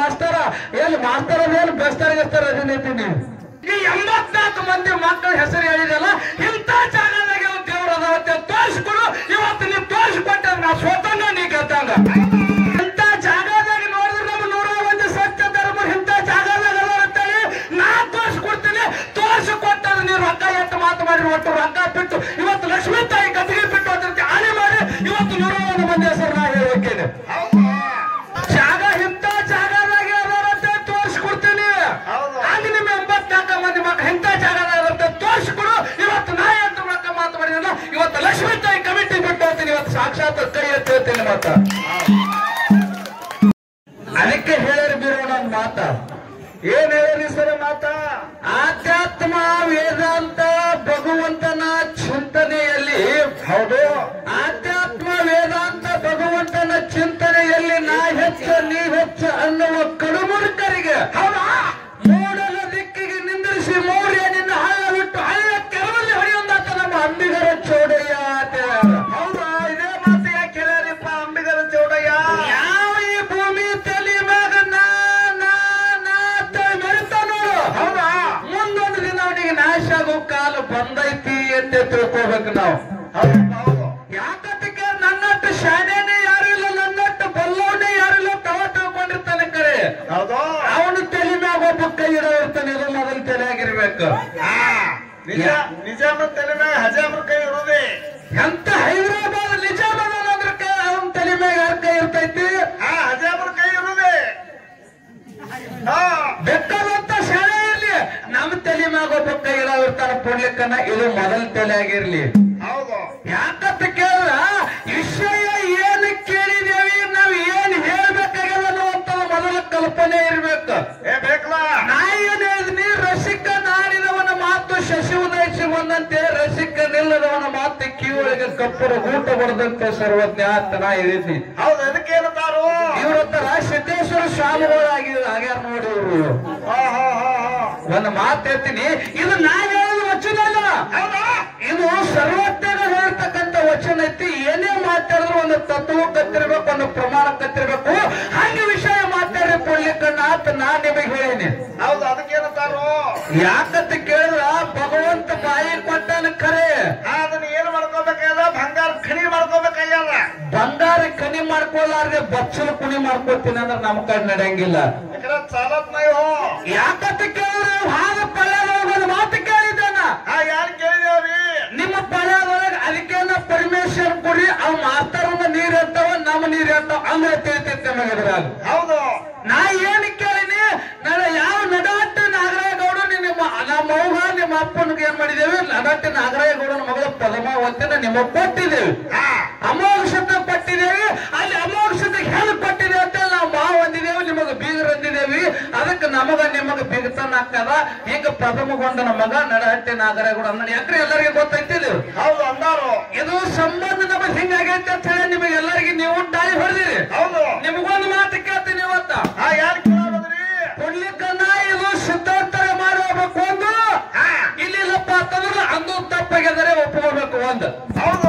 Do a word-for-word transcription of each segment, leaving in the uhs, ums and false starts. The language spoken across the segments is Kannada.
ಮಾಸ್ತರ ಎಲ್ಲಿ ಮಾಸ್ತರ ಮೇಲೆ ಬೆಸ್ತಾರ ಅದಿನೇತೀನಿ ಈ ಎಂಬತ್ನಾಲ್ಕು ಮಂದಿ ಮಕ್ಕಳ ಹೆಸರು ಹೇಳಿದಲ್ಲ ಇಂಥ ಜಾಗದಾಗ ದೇವ್ರ ಅದಾವತ್ತೆ ತೋರಿಸ್ಕೊಡು ಇವತ್ತು ನೀವು ತೋರಿಸ್ಕೊಟ್ಟ ನಾ ಸ್ವತಂಗ ನೀ ಗೆದ್ದಂಗ ಇಂಥ ಜಾಗದಾಗ ನೋಡಿದ್ರೆ ನಮ್ಮ ನೂರ ಒಂದು ಸತ್ಯ ಧರ್ಮ ಇಂಥ ಜಾಗದಾಗ ಅಂತೇಳಿ ನಾ ತೋರಿಸ್ಕೊಡ್ತೀನಿ ತೋರಿಸಿಕೊಟ್ಟದ ನೀವು ರೊಕ್ಕ ಎಷ್ಟು ಮಾತು ಮಾಡಿ ಒಟ್ಟು ರೊಕ್ಕ ಬಿಟ್ಟು ಇವತ್ತು ಲಕ್ಷ್ಮೀ ತಾಯಿ ಗದಿಗೆ ಬಿಟ್ಟು ಅಂತ ಆನೆ ಮಾಡಿ ಇವತ್ತು ನೂರ ಒಂದು ಮಂದಿ ಹೆಸರು ನಾ ಹೇಳಬೇಕೇನೆ ಜಾಗ ಇಂಥ ಜಾಗದಾಗ ಅದಾರಂತೆ ತೋರಿಸ್ಕೊಡ್ತೀನಿ ಹಂಗೆ ನಿಮ್ಮ ಎಂಬತ್ನಾಲ್ಕು ಮಂದಿ ಮಕ್ಕಳು ಇಂಥ ಜಾಗದಾಗ ತೋರಿಸ್ಕೊಡು ಇವತ್ತು ನಾ ಎಂತ ರೊಕ್ಕ ಮಾತು ಮಾಡಿದ ಇವತ್ತು ಲಕ್ಷ್ಮೀ ತಾಯಿ ಕಮಿಟಿ ಬಿಟ್ಟು ಹೋಗ್ತೀನಿ ಇವತ್ತು ಸಾಕ್ಷಾತ್ ಕೈ ಎತ್ತಿ ಹೇಳ್ತೀನಿ ಮತ್ತ ಅದಕ್ಕೆ ಹೇಳರಿ ಬೀರೋಣ ಮಾತ ಏನ್ ಹೇಳಿ ಸರ ಮಾತ ಆಧ್ಯಾತ್ಮ ವೇದಾಂತ ಭಗವಂತನ ಚಿಂತನೆಯಲ್ಲಿ ಹೌದು ಆಧ್ಯಾತ್ಮ ವೇದಾಂತ ಭಗವಂತನ ಚಿಂತನೆಯಲ್ಲಿ ನಾ ಹೆಚ್ಚ ನೀ ಹೆಚ್ಚ ಅನ್ನುವ ಕಡುಮುರುಕರಿಗೆ ಹೌದಾ ಮೂಡಲ ದಿಕ್ಕಿಗೆ ನಿಂದಿರಿಸಿ ಮೌರ್ಯ ನಿನ್ನ ಹಳ್ಳ ಬಿಟ್ಟು ಹಳ್ಳ ಕೆರವಲ್ಲಿ ಹೊಡೆಯೊಂದಾತ ನಮ್ಮ ಅಂಬಿಗರ ಚೌಡಯ್ಯ ಅಂತ ಹೌದಾ ಇದೇ ಮಾತು ಯಾಕೆ ಹೇಳ್ಯಾರಿಪ್ಪ ಅಂಬಿಗರ ಚೌಡಯ್ಯ ಯಾವ ಈ ಭೂಮಿ ತಲೆ ಮ್ಯಾಗ ನಾ ನಾ ನಾ ಮೆರಿತಾ ನೋಡು ಹೌದಾ ಮುಂದೊಂದು ದಿನ ಅವನಿಗೆ ನಾಶ ಆಗೋ ಕಾಲ ಬಂದೈತಿ ಅಂತ ತಿಳ್ಕೋಬೇಕು ನಾವು ಹೌದು ಯಾಕಂತಕ್ಕೆ ನನ್ನಟ್ಟು ಶಾಣೆನೇ ಯಾರು ಇಲ್ಲ ನನ್ನಟ್ಟು ಬಲ್ಲವನೇ ಯಾರು ಇಲ್ಲ ತವ ತಿಳ್ಕೊಂಡಿರ್ತಾನೆ ಕರೆ ಹೌದು ಅವನು ತಲೆ ಮ್ಯಾಗ ಒಬ್ಬ ಕೈ ಇಡೋ ಇರ್ತಾನೆ ಇದು ಮೊದಲು ತಲೆಯಾಗಿರ್ಬೇಕು ನಿಜ ನಿಜಾಮ ತಲೆ ಮ್ಯಾಗ ಹಜಾಮ್ರ ಕೈ ಇರೋದೇ ಎಂತ ಹೈದರಾಬಾದ್ ನಿಜಾಮದ ಅಂದ್ರೆ ಅವನ ತಲೆ ಮ್ಯಾಗ ಯಾರ ಕೈ ಇರ್ತೈತಿ ಹಜಾಮ್ರ ಕೈ ಇರೋದೇ ಬೇಕಾದಂತ ಶಾಲೆ ಇರ್ಲಿ ನಮ್ಮ ತಲೆ ಮ್ಯಾಗ ಒಬ್ಬ ಕೈ ಇಡೋ ಇರ್ತಾನ ಪುಣ್ಯಕ್ಕನ ಇದು ಮೊದಲು ತಲೆ ಆಗಿರ್ಲಿ ಹೌದು ಯಾಕಂತ ಕೇಳಿದ್ರ ವಿಷಯ ಏನು ಕೇಳಿದೇವಿ ನಾವ್ ಏನ್ ಹೇಳ್ಬೇಕಾಗ್ಯದ ಅನ್ನುವಂತ ಮೊದಲ ಕಲ್ಪನೆ ಇರ್ಬೇಕು ಏ ಬೇಕಲ್ಲ ನಾ ಏನ್ ಹೇಳಿದ್ನಿ ರಸಿಕ ನಾಡಿದವನ ಮಾತು ಶಶಿ ಉದಯಿಸಿ ಬಂದಂತೆ ರಸಿಕ ನಿಲ್ಲದವನ ಮಾತು ಕಿವಿಯೊಳಗೆ ಕಪ್ಪರ ಊಟ ಬರದಂತೆ ಸರ್ವಜ್ಞ ಅಂತ ನಾ ಹೇಳಿದ್ನಿ ಹೌದು ಅದಕ್ಕೆ ಏನಂತಾರು ಇವ್ರ ಹತ್ರ ಸಿದ್ದೇಶ್ವರ ಸ್ವಾಮಿಗಳಾಗಿ ಆಗ್ಯಾರ ನೋಡಿ ಇವರು ಒಂದು ಮಾತು ಹೇಳ್ತೀನಿ ಇದು ನಾ ಹೇಳೋದು ವಚನ ಅಲ್ಲ ಇದು ಸರ್ವಜ್ಞರು ಹೇಳ್ತಕ್ಕಂಥ ವಚನ ಐತಿ ಏನೇ ಮಾತಾಡಿದ್ರು ಒಂದು ತತ್ವ ಕತ್ತಿರ್ಬೇಕು ಒಂದು ಪ್ರಮಾಣ ಕತ್ತಿರ್ಬೇಕು ಹಂಗೆ ವಿಷಯ ಮಾತಾಡಿ ಪುಣ್ಯಕಣ್ಣ ಅಂತ ನಾನ್ ನಿಮಗೆ ಹೇಳೀನಿ ಹೌದು ಅದಕ್ಕೇನಂತಾರು ಯಾಕಂತ ಕೇಳಿದ್ರ ಭಗವಂತ ಬಾಯಿ ಕೊಟ್ಟನ ಖರೆ ಅದನ್ನ ಏನ್ ಮಾಡ್ಕೋಬೇಕಾದ ಬಂಗಾರ ಖಣಿ ಮಾಡ್ಕೋಬೇಕಾಗ್ಯದ ಬಂಗಾರ ಖಣಿ ಮಾಡ್ಕೊಳ್ಳಾರ್ದೆ ಬಚ್ಚಲು ಕುಣಿ ಮಾಡ್ಕೊತೀನಿ ಅಂದ್ರೆ ನಮ್ ಕಡೆ ನಡೆಯಂಗಿಲ್ಲ ಯಾಕಂತ ಕೇಳಿದ್ರೆ ಹಾಗ ಪಳ್ಯದೊಳಗೆ ಮಾತು ಕೇಳಿದ್ದಾನ ಯಾರು ಕೇಳಿದೇವ್ರಿ ನಿಮ್ಮ ಪಳ್ಯದೊಳಗೆ ಅದಕ್ಕೆ ಪರಮೇಶ್ವರ್ ಕೊಡಿ ಅವ್ ಮಾಸ್ತರನ್ನ ನೀರ್ ಇರ್ತಾವ ನಮ್ಮ ನೀರ್ ಇರ್ತಾವ ಅಂದ್ರೆ ತಿಳಿತೈತೆ ನಮಗೆದ್ರಾಗ ಹೌದು ನಾ ಏನ್ ಕೇಳಿನಿ ನಾಳೆ ಯಾವ ನಡವಟ್ಟ ನಾಗರಾಯಗೌಡ ನಿಮ್ಮ ನಮ್ಮ ಅವ್ವ ನಿಮ್ಮ ಅಪ್ಪನಿಗೆ ಏನ್ ಮಾಡಿದೇವಿ ನಡವಟ್ಟ ನಾಗರಾಯಗೌಡನ ಮಗಳ ಪದಮಾವತಿನ ನಿಮಗ್ ಕೊಟ್ಟಿದ್ದೇವೆ ಅಮೋಘತ ಪಟ್ಟಿದ್ದೇವೆ ಅಲ್ಲಿ ಅಮೋಘತೆ ಹೆಣ್ಣು ಕೊಟ್ಟಿದೆ ಅಂತ ನಾವು ಮಾವು ಅಂದಿದ್ದೇವೆ ನಿಮಗ ಬೀಗರ್ ಅಂದಿದ್ದೇವಿ ಅದಕ್ಕೆ ನಮಗ ನಿಮಗ ಬೀಗತನ ಹಾಕದ ಹಿಂಗ ಪ್ರಥಮಗೊಂಡನ ಮಗ ನಡಹಟ್ಟಿ ನಾಗರಾಯಗೌಡ ಅನ್ನ ಯಾಕ್ರೆ ಎಲ್ಲರಿಗೆ ಗೊತ್ತೈತಿಲ್ಲ ಹೌದು ಅಂದಾರು ಇದು ಸಂಬಂಧ ನಮಗ್ ಹಿಂಗಾಗೈತೆ ಅಂತ ಹೇಳಿ ನಿಮಗೆ ಎಲ್ಲರಿಗೆ ನೀವು ಡಾಳಿ ಹೊಡೆದಿರಿ ಹೌದು ನಿಮಗೊಂದು ಮಾತು ಕೇಳ್ತೀನಿ ಇವತ್ತ ಯಾರು ಕೇಳೋದ್ರಿ ಕೊಡ್ಲಿಕ್ಕನ್ನ ಇದು ಸಿದ್ಧಾಂತರ ಮಾಡಿ ಹೋಗ್ಬೇಕು ಒಂದು ಇಲ್ಲಿ ಇಲ್ಲಪ್ಪ ಅಂತಂದ್ರೆ ಅಂದು ತಪ್ಪಾಗಿದ್ದಾರೆ ಒಪ್ಕೋಬೇಕು ಒಂದು ಹೌದು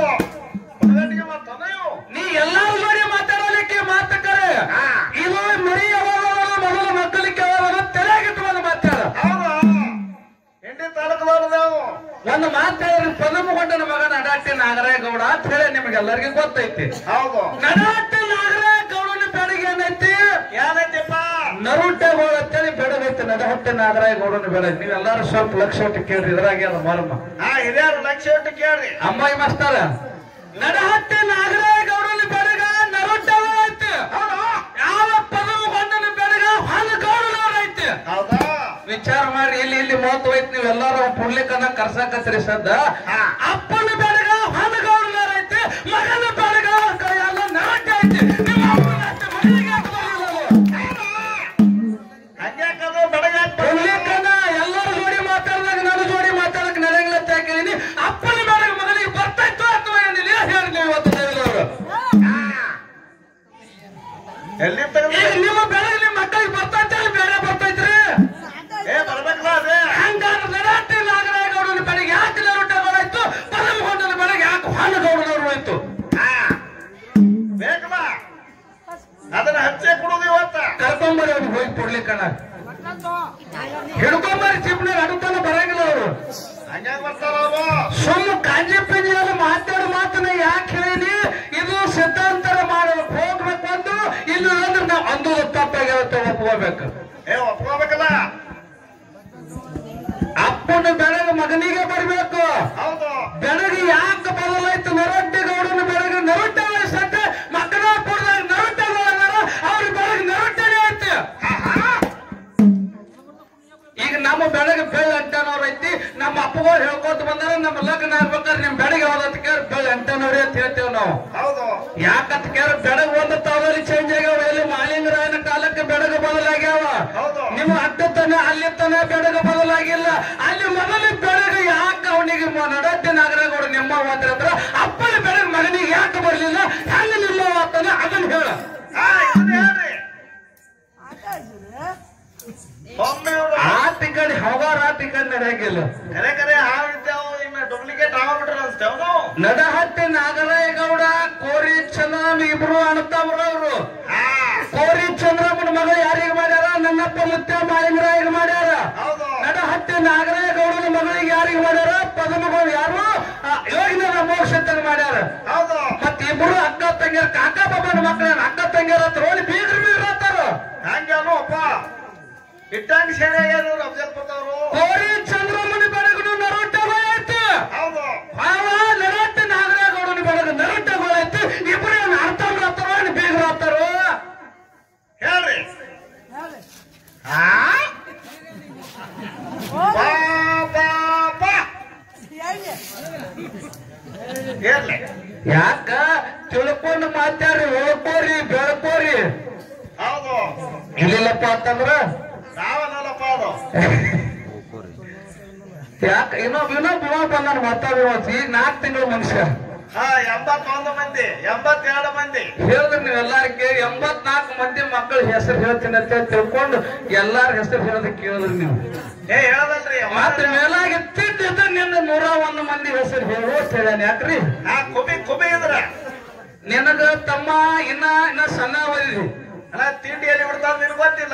ನೀ ಎಲ್ಲಾರು ನೋಡಿ ಮಾತಾಡಲಿಕ್ಕೆ ಮಾತಕರೆ ಇದು ಮರಿ ಯಾವಾಗ ಮೊದಲು ಮಕ್ಕಳಿಗೆ ತಲೆಗಿಟ್ಟುಕೊಂಡು ಮಾತಾಡ ಎಂಟನೇ ತಾಲೂಕದವ್ರು ಒಂದು ಮಾತಾಡಿದ್ರೆ ಪದಮಗೊಂಡನ ಮಗ ನಡಾಟಿ ನಾಗರಾಯಗೌಡ ಅಂತ ಹೇಳಿ ನಿಮಗೆಲ್ಲರಿಗೂ ಗೊತ್ತೈತಿ ಹೌದು ನಡಾಟಿ ನಾಗರಾಯಗೌಡನ ಬೆಳಗ್ಗೆ ಏನೈತಿ ಏನೈತಿಪ್ಪ ನರುಟೆಗೋಳ ಅಂತೇಳಿ ಬೆಳಗೈತಿ ನಡಹಟ್ಟಿ ನಾಗರಾಯಗೌಡನ ಬೆಳಗ್ಗೆ ನೀವೆಲ್ಲಾರು ಸ್ವಲ್ಪ ಲಕ್ಷ ಒಟ್ಟು ಕೇಳ್ರಿ ಇದ್ರಾಗೆ ಅದ ಮರ್ಮ ಹಾ ಹಿರಿಯರು ಲಕ್ಷ ಒಟ್ಟು ಕೇಳ್ರಿ ಅಮ್ಮಾಯಿ ಮಾಸ್ತಾರ ನಡಹಟ್ಟಿ ನಾಗರಾಯಗೌಡನ ಬೆಳಗ ನರುಟೆಗೋಳ ಐತಿ ಯಾವ ಪದಮಗೊಂಡನ ಬೆಳಗ ಹೊಲಗೌಡನವ್ರ ಐತಿ ಹೌದಾ ವಿಚಾರ ಮಾಡಿ ಇಲ್ಲಿ ಇಲ್ಲಿ ಮಹತ್ವ ಐತಿ ನೀವೆಲ್ಲಾರು ಪುಣ್ಯಕನ್ನ ಕರ್ಸಾಕತ್ರಿ ಸದ್ದ ಅಪ್ಪನ ಬೆಳಗ ಹೊಲಗೌಡನವ್ರ ಐತಿ ಮಗನ ಬೆಳಗ ಎಲ್ಲ ನರಟ ಐತಿ ನಿಮ್ಮ ಪುಣ್ಯಕನ್ನ ಎಲ್ಲರೂ ಜೋಡಿ ಮಾತಾಡಿದಾಗ ನಾನು ಜೋಡಿ ಮಾತಾಡಕ್ ನಡೆಯಂಗಿಲ್ಲ ಅಂತ ಕೇಳಿನಿ ಅಪ್ಪನ ಬೆಳಗ ಮಗನಿಗೆ ಬರ್ತಾಯ್ತು ಅಥವಾ ಏನಿಲ್ಲ ಹೇಳಿ ನೀವು ಇವತ್ತು ದೇವರವರು ಎಲ್ಲಿ ನಿಮ್ಮ ಬೆಳಗ್ಗೆ ನಿಮ್ಮ ಮಕ್ಕಳಿಗೆ ಬರ್ತೈತೆ ಬೇರೆ ಬರ್ತೈತ್ರಿ ಹಂಗಾರ ನಡಾಟಿ ನಾಗರಾಯಗೌಡನ ಬೆಳಗ್ಗೆ ಯಾಕೆ ನರುಟೆಗೋಳ ಆಯ್ತು ಪದಮಗೊಂಡನ ಬೆಳಗ್ಗೆ ಯಾಕೆ ಹೊಲಗೌಡನವ್ರು ಆಯ್ತು ಅವ್ರಿಗೆ ಹೋಗಿ ಕೊಡ್ಲಿಕ್ಕಣ ಹಿಡ್ಕೊಂಬರಿ ಚಿಪ್ನಾಗ ಅಡುತ್ತಾನ ಬರಂಗಿಲ್ಲ ಅವರು ಸುಮ್ಮ ಕಾಂಜಿ ಪಿಂಜಿಯಲ್ಲಿ ಮಾತಾಡೋ ಮಾತನ್ನ ಯಾಕೆ ಹೇಳಿನಿ ಇದು ಸಿದ್ಧಾಂತರ ಮಾಡಬೇಕು ಹೋಗ್ಬೇಕು ಅಂದು ಇಲ್ಲ ಅಂದ್ರೆ ನಾವು ಅಂದು ತಪ್ಪಾಗಿರುತ್ತೆ ಒಪ್ಕೋಬೇಕು ಏ ಒಪ್ಕೋಬೇಕಲ್ಲ ಅಪ್ಪನ ಬೆಳಗ್ಗೆ ಮಗನಿಗೆ ಬರ್ಬೇಕು ಹೌದು ಬೆಳಗ್ಗೆ ಯಾಕೆ ಬದಲಾಯ್ತು ನರೊಟ್ಟಿ ಗೌಡನ ಬೆಳಗ್ಗೆ ನರೊಟ್ಟೆ ವಯಸ್ಸಂತೆ ಮಕ್ಕಳಾಪುರದಾಗ ನರೊಟ್ಟೆಗಳದಾರ ಅವ್ರ ಬೆಳಗ್ಗೆ ನರೊಟ್ಟೆನೇ ಐತಿ ಈಗ ನಮ್ಮ ಬೆಳಗ್ಗೆ ಬೆಳ್ಳ ಅಂಟನವ್ರ ಐತಿ ನಮ್ಮ ಅಪ್ಪಗಳು ಹೇಳ್ಕೊತ ಬಂದಾರ ನಮ್ಮ ಲಗ್ನ ಆಗ್ಬೇಕಾದ್ರೆ ನಿಮ್ ಬೆಳಗ್ಗೆ ಯಾವ್ದಂತ ಕೇಳಿ ಬೆಳ್ಳ ಅಂಟನವ್ರಿ ಅಂತ ಹೇಳ್ತೇವ್ ನಾವು ಹೌದು ಯಾಕಂತ ಕೇಳಿ ಬೆಳಗ್ಗೆ ಒಂದು ತಾವಲ್ಲಿ ಚೇಂಜ್ ಆಗ್ಯಾವ ಎಲ್ಲಿ ಮಾಲಿಂಗರಾಯನ ಕಾಲಕ್ಕೆ ಬೆಳಗ್ಗೆ ಬದಲಾಗ್ಯಾವ ನಿಮ್ಮ ಅಡ್ಡತನ ಅಲ್ಲಿ ತನ ಬೆಳಗ್ಗೆ ಬದಲಾಗಿಲ್ಲ ಅಲ್ಲಿ ಮೊದಲು ಬೆಳಗ್ಗೆ ಯಾಕೆ ಅವನಿಗೆ ನಡಟ್ಟಿ ನಾಗರಾಗೌಡ ನಿಮ್ಮ ಮಾತ್ರ ಹತ್ರ ಅಪ್ಪನ ಬೆಳಗ್ಗೆ ಮಗನಿಗೆ ಯಾಕೆ ಬರ್ಲಿಲ್ಲ ಹೆಂಗ ನಿಮ್ಮ ಮಾತನ್ನ ಅದನ್ನ ಹೇಳ ಹೇಳ್ರಿ ಆ ಟಿಕೆಟ್ ಹೋಗಾರ ಆ ಟಿಕೆಟ್ ನಡೆಯಂಗಿಲ್ಲ ಕರೆ ಕರೆ ಹಾವಿದ್ದೇವು ಇನ್ನ ಡೂಪ್ಲಿಕೇಟ್ ಆಗ್ಬಿಟ್ರ ಅನ್ಸ್ತೇವ್ ನಾವು ನಡಹಟ್ಟಿ ನಾಗರಾಯಗೌಡ ಕೋರಿ ಚಂದ್ರಮ್ಮ ಇಬ್ರು ಅಣ್ಣತಮ್ಮರವ್ರು ಕೋರಿ ಚಂದ್ರಮ್ಮನ ಮಗ ಯಾರಿಗೆ ಮಾಡ್ಯಾರ ನನ್ನಪ್ಪ ಮುತ್ಯ ಮಾಲಿಂಗರಾಯಿಗೆ ಮಾಡ್ಯಾರ ನಡಹಟ್ಟಿ ನಾಗರಾಯಗೌಡನ ಮಗಳಿಗೆ ಯಾರಿಗೆ ಮಾಡ್ಯಾರ ಪದಮಗಳು ಯಾರು ಯೋಗಿನ ಮೋಕ್ಷತನ ಮಾಡ್ಯಾರ ಮತ್ ಇಬ್ರು ಅಕ್ಕ ತಂಗಿಯರ ಕಾಕ ಬಾಬನ ಮಕ್ಕಳ ಅಕ್ಕ ತಂಗಿಯರ ಹತ್ರ ಹೋಗಿ ಬೀಗ್ರ ಬೀಗ್ರ ಹತ್ತಾರ ಹಂಗೇನು ಅಪ್ಪ ಇಟ್ಟಂಗ ಸೇನೆ ಏನು ಅಫಜಲ್ಪುರದವರು ಕೋರಿ ಚಂದ್ರಮ್ಮನ ಬೆಳಗು ನರೊಟ್ಟೆಗಳೈತಿ ಹೌದು ನರೊಟ್ಟೆ ನಾಗರಾಯಗೌಡನ ಬೆಳಗು ನರೊಟ್ಟೆಗಳೈತಿ ಇಬ್ರು ಅರ್ಥವ್ರ ಹತ್ತಾರ ಬೀಗ್ರ ಹತ್ತಾರ ಹೇಳ್ರಿ ಯಾಕ ತಿಳ್ಕೊಂಡು ಮಾತಾಡ್ರಿ ಓದ್ಕೋರಿ ಬೆಳ್ಕೋರಿ ಹೌದು ಇಲ್ಲಿಲ್ಲಪ್ಪ ಅಂತಂದ್ರ ನಾವಲ್ಲಪ್ಪ ಅದು ಯಾಕ ಇನ್ನೊಬ್ಬ ಇನ್ನೊಬ್ಬ ಬಂದಾನ ಮಾತಾಡಿ ಈಗ ನಾಲ್ಕು ತಿಂಗಳು ಮನುಷ್ಯ ಹಾ ಎಂಬತ್ತೊಂದು ಮಂದಿ ಎಂಬತ್ತೆರಡು ಮಂದಿ ಹೇಳಿದ್ರಿ ನೀವು ಎಲ್ಲಾರಿಗೆ ಎಂಬತ್ನಾಲ್ಕು ಮಂದಿ ಮಕ್ಕಳ ಹೆಸರು ಹೇಳ್ತೀನಿ ಅಂತ ತಿಳ್ಕೊಂಡು ಎಲ್ಲಾರ ಹೆಸರು ಹೇಳೋದಕ್ಕೆ ಕೇಳಿದ್ರಿ ನೀವು ಏ ಹೇಳದಲ್ರಿ ಮಾತ್ರ ಮೇಲಾಗಿ ತಿದ್ದಿದ್ದ ನಿನ್ನ ನೂರ ಒಂದು ಮಂದಿ ಹೆಸರು ಹೇಳೋ ಹೇಳ್ಯಾನ ಯಾಕ್ರಿ ಹಾ ಕುಬಿ ಕುಬಿ ಇದ್ರ ನಿನಗ ತಮ್ಮ ಇನ್ನ ಇನ್ನ ಸಣ್ಣ ಅವರಿರಿ ಅಲ್ಲ ತಿಂಡಿಯಲ್ಲಿ ಬಿಡ್ತಾರ ನಿನ್ ಗೊತ್ತಿಲ್ಲ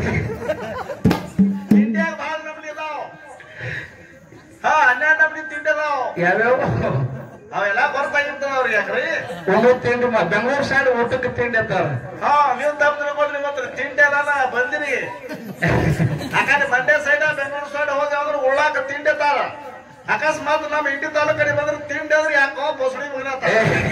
ತಿಂಡಿಯಾಗ ಬಹಳ ನಮ್ನಿ ಇದಾವ್ ಹಾ ಹನ್ನೆರಡು ನಮ್ನಿ ತಿಂಡಿ ಅದಾವ್ ಯಾವ್ಯಾವ ಅವೆಲ್ಲ ಬರ್ತಾಗಿರ್ತಾವ ಅವ್ರಿಗೆ ಯಾಕ್ರಿ ಒಂದು ತಿಂಡಿ ಬೆಂಗಳೂರು ಸೈಡ್ ಊಟಕ್ಕೆ ತಿಂಡಿ ಅಂತಾರ ಹಾ ನೀವು ತಪ್ಪು ತಿಳ್ಕೊಂಡ್ರಿ ಗೊತ್ತ್ರಿ ತಿಂಡಿ ಅದಾನ ಬಂದಿರಿ ಯಾಕಂದ್ರೆ ಮಂಡ್ಯ ಸೈಡ್ ಬೆಂಗಳೂರು ಸೈಡ್ ಹೋಗಿ ಅವ್ರು ಉಳ್ಳಾಕ ತಿಂಡಿ ಅತ್ತಾರ ಅಕಸ್ಮಾತ್ ನಮ್ಮ ಇಂಡಿ ತಾಲೂಕಡೆ ಬಂದ್ರೆ ತಿಂಡಿ ಅಂದ್ರೆ ಯಾಕೋ ಬಸಳಿ ಮುಗಿನತ್ತ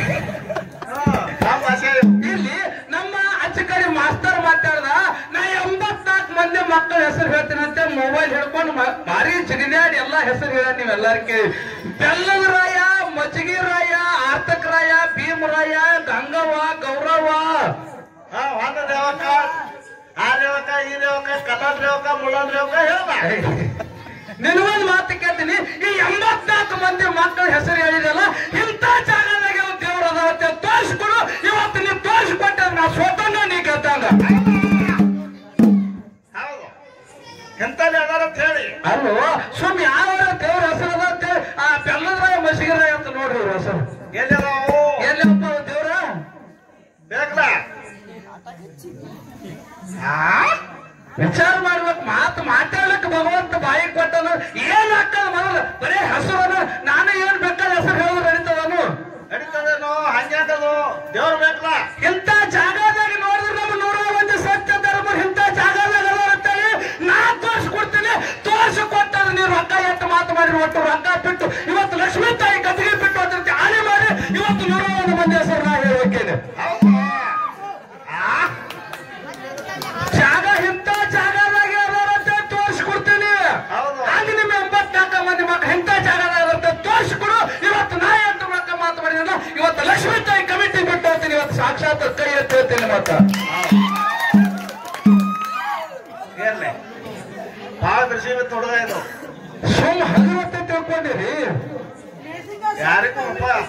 ಇಲ್ಲಿ ನಮ್ಮ ಅಚ್ಚ ಕಡೆ ಮಾಸ್ತರ್ ಮಾತಾಡ್ದ ನಾ ಎಂಬತ್ನಾಲ್ಕು ಮಂದಿ ಮಕ್ಕಳ ಹೆಸರು ಹೇಳ್ತೀನಂತೆ ಮೊಬೈಲ್ ಹಿಡ್ಕೊಂಡು ಭಾರಿ ಜಿಗಿದಾಡಿ ಎಲ್ಲಾ ಹೆಸರು ಹೇಳ ನೀವೆಲ್ಲರಿಗೆ ಬೆಲ್ಲದ ರಾಯ ಮಜ್ಗಿ ರಾಯ ಆರ್ತಕ ರಾಯ ಭೀಮರಾಯ ಗಂಗವ್ವ ಗೌರವ್ವ ಹಾ ಹೊಂದ ರೇವಕ ಆ ರೇವಕ ಈ ರೇವಕ ಕಟಲ್ ರೇವಕ ಮುಳನ್ ರೇವಕ ಹೇಳ ನಿನಗೊಂದು ಮಾತು ಕೇಳ್ತೀನಿ ಈ ಎಂಬತ್ನಾಲ್ಕು ಮಂದಿ ಮಕ್ಕಳ ಹೆಸರು ಹೇಳಿದಲ್ಲ ಇಂಥ ಜಾಗದಾಗ ದೇವ್ರ ಅದಾವತ್ತೆ ತೋರಿಸ್ಕೊಡು ಇವತ್ತು ನೀವು ತೋರಿಸ್ಕೊಟ್ಟೆ ನಾ ಸ್ವತಃ ನೀ ಗೆದ್ದಂಗ ಹೌದು ಎಂತಲ್ಲಿ ಅದಾರ ಅಂತ ಹೇಳಿ ಅಲ್ಲೋ ಸುಮ್ ಯಾವ ದೇವ್ರ ಹೆಸರು ಅದ ಅಂತ ಆ ಬೆಲ್ಲದ ಮಸಿಗಿರ ಅಂತ ನೋಡ್ರಿ ಇವ್ರ ಹೆಸರು ಎಲ್ಲಿದಾವು ಎಲ್ಲಪ್ಪ ದೇವ್ರ ಬೇಕಲ್ಲ ವಿಚಾರ ಮಾಡ್ಬೇಕು ಮಾತು ಮಾತಾಡ್ಲಿಕ್ಕೆ ಭಗವಂತ ಬಾಯಿ ಕೊಟ್ಟನು ಏನ್ ಹಾಕದ ಮೊದಲು ಬರೀ ಹೆಸರು ನಾನು ಏನ್ ಬೇಕಾದ ಹೆಸರು ಹೇಳೋದು ನಡೀತದನು ನಡೀತದೇನೋ ಹಂಗ್ಯಾಕದು ದೇವ್ರು ಬೇಕಲ್ಲ ಇಂಥ ಜಾಗದಾಗ ನೋಡಿದ್ರೆ ನಮ್ಮ ನೂರ ಒಂದು ಸತ್ಯ ಧರ್ಮ ಇಂಥ ಜಾಗದಾಗ ಅಂತೇಳಿ ನಾ ತೋರಿಸ್ಕೊಡ್ತೀನಿ ತೋರಿಸಿ ಕೊಟ್ಟಾರ ನೀವು ರೊಕ್ಕ ಎಟ್ಟು ಮಾತು ಮಾಡಿ ಒಟ್ಟು ರೊಕ್ಕ ಬಿಟ್ಟು ಇವತ್ತು ಲಕ್ಷ್ಮೀ ತಾಯಿ ಗದಿಗೆ ಬಿಟ್ಟು ಅಂತ ಆಣೆ ಮಾಡಿ ಇವತ್ತು ನೂರ ಒಂದು ಮಂದಿ ಹೆಸರು ನಾ ಹೇಳಬೇಕೇನೆ ಜಾಗ ಇಂಥ ಜಾಗದಾಗ ಅಂತ ತೋರಿಸ್ಕೊಡ್ತೀನಿ ಹಂಗ ನಿಮ್ಮ ಎಂಬತ್ನಾಲ್ಕು ಮಂದಿ ಮಕ್ಕಳು ಇಂಥ ಜಾಗದಾಗ ತೋರಿಸ್ಕೊಡು ಇವತ್ತು ನಾ ಎಂಟು ರೊಕ್ಕ ಮಾತು ಮಾಡಿದ ಇವತ್ತು ಲಕ್ಷ್ಮೀ ತಾಯಿ ಕಮಿಟಿ ಬಿಟ್ಟು ಹೋಗ್ತೀನಿ ಇವತ್ತು ಸಾಕ್ಷಾತ್ ಕೈ ಎತ್ತಿ ಹೇಳ್ತೀನಿ ಮತ್ತ ಏನ್ಲೆ ಬಹಳ ಕೃಷಿ ತೊಡಗ ಇದು ಸುಮ್ ಹದಿನೊಟ್ಟೆ ತಿಳ್ಕೊಂಡಿರಿ ಯಾರಿಗೂ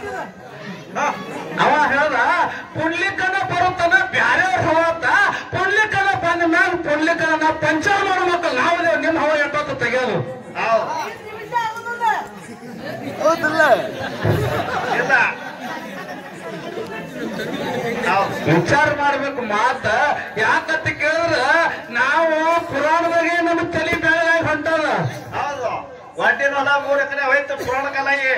ಅವ ಹೇಳ್ದ ಪುಣ್ಲಿಕ್ಕನ ಬರುತ್ತಾನ ಬ್ಯಾರೆಯವ್ರ ಹವತ್ತ ಪುಣ್ಲಿಕ್ಕನ ಬಂದ ಮ್ಯಾಲ ಪುಣ್ಲಿಕ್ಕನ ನಾ ಪಂಚಾರ ಮಾಡೋ ಮಕ್ಕಳು ನಾವು ನಿಮ್ಮ ಹವ ಎಟ್ಟೊತ್ತು ತೆಗೆಯೋದು ಇಲ್ಲ ವಿಚಾರ ಮಾಡ್ಬೇಕು ಮಾತ. ಯಾಕಂತ ಕೇಳಿದ್ರ ನಾವು ಪುರಾಣದಾಗೆ ನಮ್ಗೆ ತಲೆ ಬೆಳಗಾಗಿ ಹೊಂಟದ. ಹೌದು, ಒಡ್ಡಿನ ಹೊಲ ಮೂರ್ ಎಕರೆ ಹೋಯ್ತು ಪುರಾಣ ಕಾಲಾಗಿ.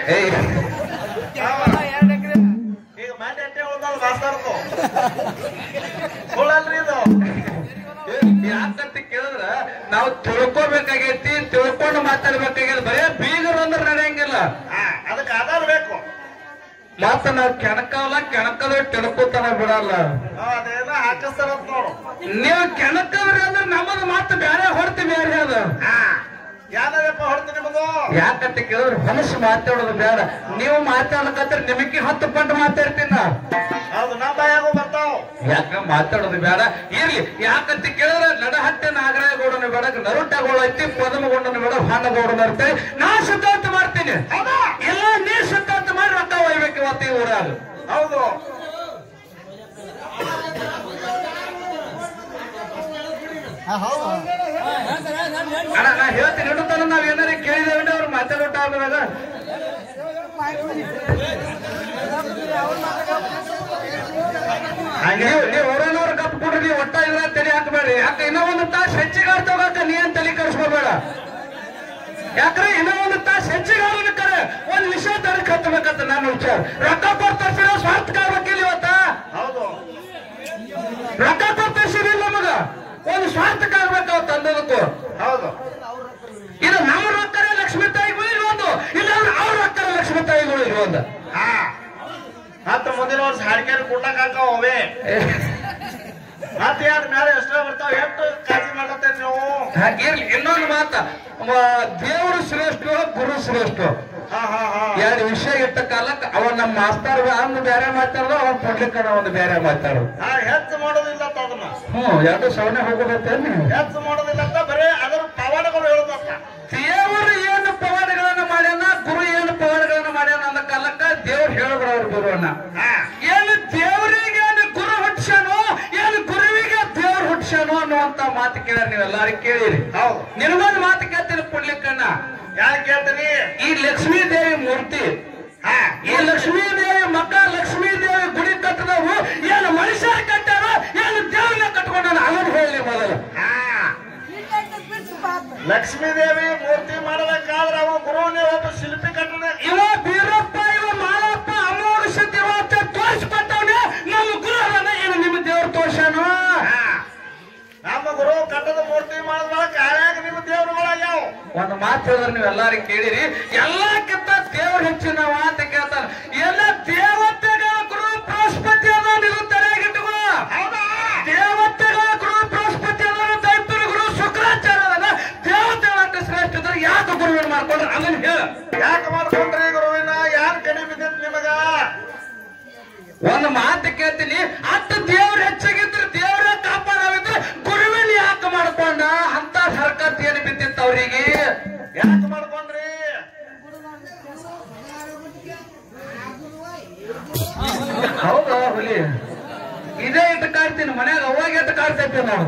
ಈಗ ಮಾಟಿ ಅಟ್ಟೆ ಉಳ್ದಲ್ಲ ಮಾಸ್ತಾರ್ದು ಸುಳ್ಳಲ್ರಿ ಇದು. ಯಾಕಂತ ಕೇಳಿದ್ರ ನಾವು ತಿಳ್ಕೊಬೇಕಾಗೈತಿ, ತಿಳ್ಕೊಂಡು ಮಾತಾಡ್ಬೇಕಾಗ್ಯದ. ಬರೇ ಬೀಗರು ಅಂದ್ರೆ ನಡೆಯಂಗಿಲ್ಲ, ಅದಕ್ಕೆ ಆಧಾರ ಬೇಕು. ಮತ್ತ ನಾವ್ ಕೆಣಕಲ್ಲ, ಕೆಣಕದ ತಿಳ್ಕೊತಾನ ಬಿಡಲ್ಲ. ಅದೇನ ಹಾಕಿಸ್ತಾರಂತ ನೋಡು. ನೀವು ಕೆಣಕದ್ರಿ ಅಂದ್ರೆ ನಮ್ಮದು ಮಾತು ಬೇರೆ ಹೊರತು ಬೇರೆ ಅದ. ಯಾವ್ದಪ್ಪ ಹೊರತು ನಿಮ್ಮದು? ಯಾಕಂತ ಕೇಳಿದ್ರೆ ಮನಸ್ಸು ಮಾತಾಡೋದು ಬೇಡ. ನೀವು ಮಾತಾಡಕಂದ್ರೆ ನಿಮಗೆ ಹತ್ತು ಪಂಡು ಮಾತಾಡ್ತೀನಿ ನಾ. ಹೌದು, ನಮ್ಮ ಬಾಯಾಗೂ ಬರ್ತಾವ. ಯಾಕ ಮಾತಾಡೋದು ಬೇಡ ಇರ್ಲಿ. ಯಾಕಂತ ಕೇಳಿದ್ರೆ ನಡಹಟ್ಟೆ ನಾಗರಾಯಗೌಡನ ಬೇಡ, ನರುಟಗೋಳ ಐತಿ, ಪದಮಗೊಂಡನ ಬೇಡ, ಹಾನಗೌಡನ ಇರ್ತೇವೆ. ನಾ ಸಿದ್ಧಾಂತ ಮಾಡ್ತೀನಿ, ಎಲ್ಲ ನೀ ಸಿದ್ಧಾಂತ ಮಾಡಿ ರೊಕ್ಕ ಒಯ್ಬೇಕು ಇವತ್ತು ಈ ಊರಾಗ. ಹೌದು, ಅಣ್ಣ ನಾ ಹೇಳ್ತೀನಿ, ಇಡುತ್ತಾನ ನಾವ್ ಏನಾರ ಕೇಳಿದೇವೆ ಅವ್ರು ಮಾತಾಡೋಟ ಆಗುವಾಗ ನೀವು ಹೊರನವ್ರ ಕಪ್ ಕೊಡ್ರಿ. ನೀವು ಒಟ್ಟ ಇಲ್ಲ ತಲೆ ಹಾಕಬೇಡ್ರಿ. ಯಾಕೆ ಇನ್ನೂ ಒಂದು ತಾಸು ಹೆಚ್ಚಿಗೆ ತಗೋಕ ನೀ ಏನ್ ತಲೆ ಕರ್ಸ್ಕೋಬೇಡ. ಯಾಕ್ರೆ ಇನ್ನೂ ಒಂದು ತಾಸು ಹೆಚ್ಚಿಗೆ ಕರೆ ಒಂದ್ ವಿಷಯ ತನಕ ಹತ್ತಬೇಕಂತ ನಾನು ವಿಚಾರ. ರೊಕ್ಕ ಕೊಡ್ತಾರ ಸ್ವಾರ್ಥ ಆಗ್ಬೇಕಿಲ್ಲ ಇವತ್ತ. ಹೌದು, ರೊಕ್ಕ ಕೊಡ್ತಾರ ನಮಗ ಒಂದು ಸ್ವಾರ್ಥಕ್ಕೆ ಆಗ್ಬೇಕಾವ ತಂದದಕ್ಕೂ. ಹೌದು, ಇದು ನಮ್ಮ ರೊಕ್ಕರ ಲಕ್ಷ್ಮೀ ತಾಯಿಗಳು ಇರುವುದು, ಇಲ್ಲ ಅವ್ರ ರೊಕ್ಕರ ಲಕ್ಷ್ಮೀ ತಾಯಿಗಳು ಇರುವುದು. ಹಾ ಮತ್ತ ಮುಂದಿನ ವರ್ಷ ಹಾಡಿಕೆರೆ ಕುಡ್ಲಕ್ ಹಾಕಾವ ಅವೇ. ಮತ್ತೆ ಯಾರ ಮೇಲೆ ಎಷ್ಟೋ ಬರ್ತಾವ, ಎಷ್ಟು ಕಾಳಜಿ ಮಾಡತ್ತೇನೆ ನೀವು. ಹಾಗಿರ್ಲಿ. ಇನ್ನೊಂದು ಮಾತ, ದೇವರು ಶ್ರೇಷ್ಠ, ಗುರು ಶ್ರೇಷ್ಠ. ಹಾ ಹಾ ಹಾ ಎರಡು ವಿಷಯ ಇಟ್ಟ ಕಾಲಕ್ಕೆ ಅವ ನಮ್ಮ ಮಾಸ್ತರ್ ಒಂದು ಬೇರೆ ಮಾತಾಡೋದು, ಅವನ್ ಕೊಡ್ಲಿಕ್ಕನ ಒಂದು ಬೇರೆ ಮಾತಾಡೋದು. ಹಾ ಹೆಚ್ಚು ಮಾಡೋದಿಲ್ಲ ಅಂತ ಅದನ್ನ. ಹ್ಮ್ ಎರಡು ಸವನೆ ಹೋಗೋದತ್ತೇನು? ಹೆಚ್ಚು ಮಾಡೋದಿಲ್ಲ ಅಂತ ಬರೀ ಅದರ ಪವಾಡಗಳು ಹೇಳೋದಕ್ಕ. ದೇವರು ಏನು ಪವಾಡಗಳನ್ನ ಮಾಡ್ಯಾನ, ಗುರು ಏನು ಪವಾಡಗಳನ್ನ ಮಾಡ್ಯಾನ ಅಂದ ಕಾಲಕ್ಕ ದೇವ್ರು ಹೇಳಿದ್ರು ಗುರುವನ್ನ. ಏನು ದೇವರಿಗೆ ಏನು ಗುರು ಹುಟ್ಸ್ಯಾನೋ, ಏನು ಗುರುವಿಗೆ ದೇವ್ರು ಹುಟ್ಸ್ಯಾನೋ ಅನ್ನುವಂತ ಮಾತು ಕೇಳ ನೀವೆಲ್ಲಾರು ಕೇಳಿರಿ. ಹೌದು, ನಿನಗೊಂದು ಮಾತು ಕೇಳ್ತೀನಿ ಪುಣ್ಯಕ್ಕಣ್ಣ. ಯಾರು ಕೇಳ್ತೀರಿ? ಈ ಲಕ್ಷ್ಮೀ ದೇವಿ ಮೂರ್ತಿ, ಈ ಲಕ್ಷ್ಮೀ ದೇವಿ ಮಕ್ಕ ಲಕ್ಷ್ಮೀ ದೇವಿ ಗುಡಿ ಕಟ್ಟದವು ಏನು ಮನುಷ್ಯ ಕಟ್ಟಾರ, ಏನು ದೇವ್ರನ್ನ ಕಟ್ಕೊಂಡ ಅದನ್ನು ಹೇಳಿ ಮೊದಲು. ಲಕ್ಷ್ಮೀ ದೇವಿ ಮೂರ್ತಿ ಮಾಡಬೇಕಾದ್ರೆ ಅವ ಗುರುವನೇ ಒಬ್ಬ ಶಿಲ್ಪಿ ಕಟ್ಟಣ. ಇವ ಬೀರಪ್ಪ, ಇವ ಮಾಳಪ್ಪ, ಅಮೋಘ ಶಕ್ತಿ ತೋರಿಸ್ಕೊಟ್ಟವನೇ ನಮ್ಮ ಗುರು. ಏನು ನಿಮ್ಮ ದೇವ್ರು ತೋರ್ಸಾನು? ನಮ್ಮ ಗುರು ಕಟ್ಟದ ಮೂರ್ತಿ ಮಾಡಿದ್ಮೇಲೆ ಕಾಳ್ಯಾಗ ನಿಮ್ಮ ದೇವ್ರುಗಳಾಗ್ಯಾವ. ಒಂದು ಮಾತು ಹೇಳಿದ್ರೆ ನೀವೆಲ್ಲಾರು ಕೇಳಿರಿ. ಎಲ್ಲಕ್ಕಿಂತ ದೇವ್ರ ಹೆಚ್ಚಿನವ ಅಂತ ಕೇಳ್ತಾರ. ಎಲ್ಲ ದೇವತೆಗಳ ಗುರು ಬೃಹಸ್ಪತಿ ಅದ, ನೀವು ತಲೆಯಾಗಿಟ್ಟುಕೋ. ದೇವತೆಗಳ ಗುರು ಬೃಹಸ್ಪತಿ ಅದ, ದೈತ್ಯರ ಗುರು ಶುಕ್ರಾಚಾರ್ಯ ಅದ. ದೇವತೆಗಳ ಶ್ರೇಷ್ಠ ಇದ್ರೆ ಯಾಕೆ ಗುರುವಿನ ಮಾಡ್ಕೊಂಡ್ರೆ ಅದನ್ನ ಹೇಳ. ಯಾಕೆ ಮಾಡ್ಕೊಂಡ್ರಿ ಗುರುವಿನ? ಯಾರು ಕಡಿಮೆ ಬಿದ್ದಿತ್ತು ನಿಮಗ? ಒಂದು ಮಾತು ಕೇಳ್ತೀನಿ, ಅಷ್ಟು ದೇವ್ರ ಹೆಚ್ಚಾಗಿದ್ರೆ ದೇವ್ರ ಕಾಪಾಡವಿದ್ರೆ ಗುರುವಿನ ಯಾಕೆ ಮಾಡ್ಕೊಂಡ ಅಂತ ಹರಕತ್ ಏನು ಬಿದ್ದಿತ್ತು ಅವ್ರಿಗೆ? ಯಾಕೆ ಮಾಡ್ಕೊಂಡ್ರಿ? ಹೌದಾ ಹುಲಿ? ಇದೇ ಇಟ್ಟು ಕಾಡ್ತೀನಿ ಮನ್ಯಾಗ, ಅವಾಗ ಇಟ್ಟು ಕಾಡ್ತೈತಿ ನಾವು.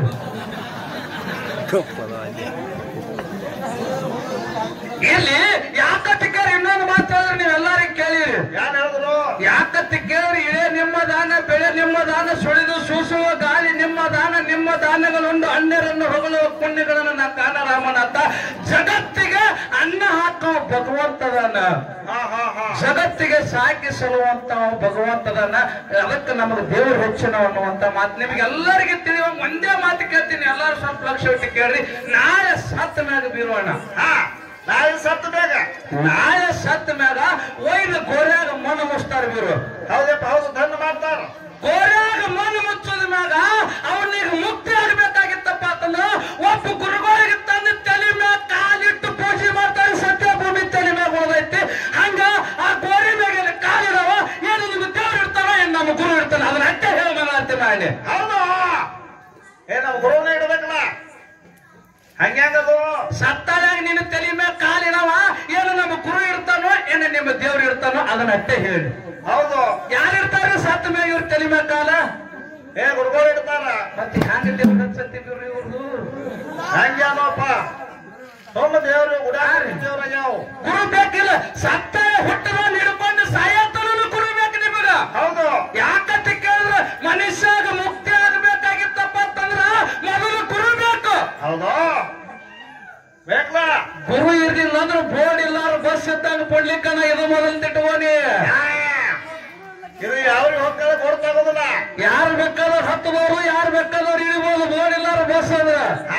ಇಲ್ಲಿ ಯಾಕತ್ತಿಕ್ಕಾರ ಇನ್ನೊಂದು ಮಾತು ಹೇಳಿದ್ರೆ ನೀವೆಲ್ಲಾರು ಕೇಳಿರಿ. ಯಾರು ಹೇಳಿದ್ರು? ಯಾಕತ್ತಿ ಕೇಳ್ರಿ. ಇಳೆ ನಿಮ್ಮ ದಾನ, ಬೆಳೆ ನಿಮ್ಮ ದಾನ, ಸುಳಿದು ಸೂಸುವ ಗಾಳಿ ನಿಮ್ಮ ದಾನ, ನಿಮ್ಮ ದಾನಗಳೊಂದು ಅನ್ಯರನ್ನು ಹೊಗಳುವ ಪುಣ್ಯಗಳನ್ನು ನಾ ಕಾಣ ರಾಮನಾಥ. ಜಗತ್ತಿಗೆ ಅನ್ನ ಹಾಕುವ ಭಗವಂತದನ್ನ, ಜಗತ್ತಿಗೆ ಸಾಕಿ ಸಲುವಂತ ಭಗವಂತದನ್ನ. ಅದಕ್ಕೆ ನಮಗೆ ದೇವರು ಹೆಚ್ಚಿನ ಅನ್ನುವಂತ ಮಾತು ನಿಮ್ಗೆಲ್ಲರಿಗೆ ತಿಳಿಯುವ ಒಂದೇ ಮಾತು ಕೇಳ್ತೀನಿ. ಎಲ್ಲಾರು ಸ್ವಲ್ಪ ಲಕ್ಷ ಇಟ್ಟು ಕೇಳ್ರಿ. ನಾಳೆ ಸತ್ತ ಮ್ಯಾಗ ಬೀರೋಣ. ನಾಳೆ ಸತ್ತ ಮ್ಯಾಗ ನಾಳೆ ಸತ್ತ ಮ್ಯಾಗ ಒಯ್ದು ಗೋರ್ಯಾಗ ಮಣ್ಣು ಮುಚ್ತಾರ ಬೀರು. ಹೌದಪ್ಪ, ಹೌದು, ಧನ್ಯ ಮಾಡ್ತಾರ. ಗೋರ್ಯಾಗ ಮಣ್ಣು ಮುಚ್ಚೋದ ಮ್ಯಾಗ ಅವನಿಗೆ ಮುಕ್ತಿ ಆಗ್ಬೇಕಾಗಿತ್ತಪ್ಪ ಅಂತಂದ್ರ ಒಬ್ಬ ಗುರುಗಳಿಗೆ ತಂದು ತಲೆ ಮ್ಯಾಗ ಕಾಲಿಟ್ಟು ಪೂಜೆ ಮಾಡ್ತಾರೆ. ಸತ್ಯ ಭೂಮಿ ತಲೆ ಮ್ಯಾಗ ಹೋದೈತಿ. ಹಂಗ ಆ ಗೋರಿ ಮ್ಯಾಗ ಕಾಲಿಡವ ಏನು ನಿಮ್ಗೆ ದೇವ್ರು ಇರ್ತಾನ, ಏನ್ ನಮ್ಮ ಗುರು ಇರ್ತಾನ, ಅದನ್ನ ಅಟ್ಟೆ ಹೇಳ ಅಂತ ಮಾಡಿ. ಹೌದು, ಏ ನಮ್ಮ ಗುರುವನ್ನ ಇಡಬೇಕಲ್ಲ. ಹಂಗ್ಯಾಂಗದು? ಸತ್ತಾಗ ನಿನ್ನ ತಲೆ ಮ್ಯಾಗ ಕಾಲಿಡವ ಏನು ನಮ್ಮ ಗುರು ಇರ್ತಾನೋ, ಏನು ನಿಮ್ಮ ದೇವ್ರು ಇರ್ತಾನೋ, ಅದನ್ನ ಅಟ್ಟೆ ಹೇಳಿ. ಹೌದು, ಯಾರಿರ್ತಾರ ಸತ್ತ ಮ್ಯಾಗ ಇವ್ರ ತಲೆ ಮ್ಯಾಗ ಕಾಲ? ಏ ಗುರುಗಳು ಇಡ್ತಾರ. ಮತ್ತೆ ಹ್ಯಾಂಗ ದೇವ್ರ ಹಚ್ಚತ್ತಿದ್ರು ಇವ್ರದು? ಹಂಗ್ಯಾನಪ್ಪ, ಸೋಮ ದೇವ್ರು ಉಡಾರಿ ದೇವ್ರಾಗ್ಯಾವ. ಗುರು ಬೇಕಿಲ್ಲ. ಸತ್ತ ಹುಟ್ಟದ ಹಿಡ್ಕೊಂಡು ಸಾಯತ್ತನೂ ಗುರು ಬೇಕು ನಿಮಗ. ಹೌದು, ಯಾಕಂತ ಕೇಳಿದ್ರೆ ಮನುಷ್ಯಾಗ ಮುಕ್ತಿ ಆಗಬೇಕಾಗಿತ್ತಪ್ಪ ಅಂತಂದ್ರ ಮೊದಲು ಗುರು ಬೇಕು. ಹೌದಾ ಬೇಕಲ್ಲ. ಗುರು ಇರ್ಲಿಲ್ಲ ಅಂದ್ರೆ ಬೋರ್ಡ್ ಇಲ್ಲಾರ ಬಸ್ ಇದ್ದಾಗ ಕೊಡ್ಲಿಕ್ಕನ ಇದು ಮೊದಲು ತಿಟ್ಟುವನಿ. ಇದು ಯಾವ್ರಿಗೆ ಹೋಗ್ತಾರೆ ಕೊಡ್ತಾಗೋದಿಲ್ಲ. ಯಾರು ಬೇಕಾದವ್ರು ಹತ್ತಬಹುದು, ಯಾರು ಬೇಕಾದವ್ರು ಇಳಿಬಹುದು. ಬೋರ್ಡ್ ಇಲ್ಲಾರ ಬಸ್ ಅದ್ರ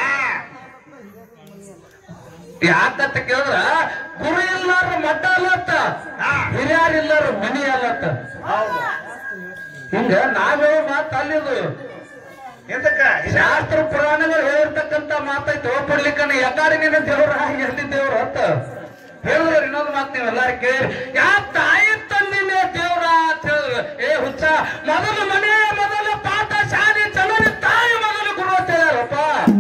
ಯಾಕಂತ ಕೇಳಿದ್ರ ಗುರು ಇಲ್ಲಾರ ಮಠ ಅಲ್ಲತ್ತ, ಹಿರಿಯಾರು ಇಲ್ಲಾರ ಮನಿ ಅಲ್ಲತ್ತ. ಹಿಂಗ ನಾವೇ ಮಾತು ಅಲ್ಲಿದು ಎಂತಕ್ಕ ಶಾಸ್ತ್ರ ಪುರಾಣಗಳು ಹೇಳಿರ್ತಕ್ಕಂತ ಮಾತೈತೆ. ಹೋಗ್ಬಿಡ್ಲಿಕ್ಕನ ಯಾಕಾರಿ ನಿನ್ನ ದೇವ್ರ ಎಲ್ಲಿ ದೇವ್ರ ಅಂತ ಹೇಳಿದ್ರು. ಇನ್ನೊಂದು ಮಾತು ನೀವು ಎಲ್ಲಾರು ಕೇಳಿ, ಯಾ ತಾಯಿ ತಂದಿನೇ ದೇವ್ರ ಅಂತ ಹೇಳಿದ್ರು. ಏ ಹುಚ್ಚ, ಮೊದಲು ಮನೆ ಮೊದಲು ಪಾಠ ಶಾಲೆ ಜನರ ತಾಯಿ ಮೊದಲು ಗುರು ಅಂತ ಹೇಳ್ಯಾರಪ್ಪ.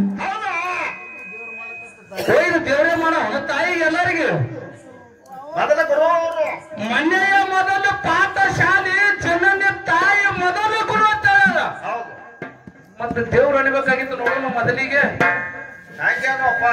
ಇದು ದೇವ್ರೇ ಮಾಡೋ ತಾಯಿಗೆ ಎಲ್ಲರಿಗೂ ಮೊದಲ ಗುರು ಅವರು. ಮನೆಯ ಮೊದಲು ಪಾಠ ಶಾಲೆ ಜನನ ತಾಯಿ ಮೊದಲು ಗುರು ಅಂತ ಹೇಳ್ಯಾರ. ಮತ್ತೆ ದೇವ್ರು ಅನಿಬೇಕಾಗಿತ್ತು ನೋಡೋಣ ಮೊದಲಿಗೆ. ಹಾಗೇನಪ್ಪ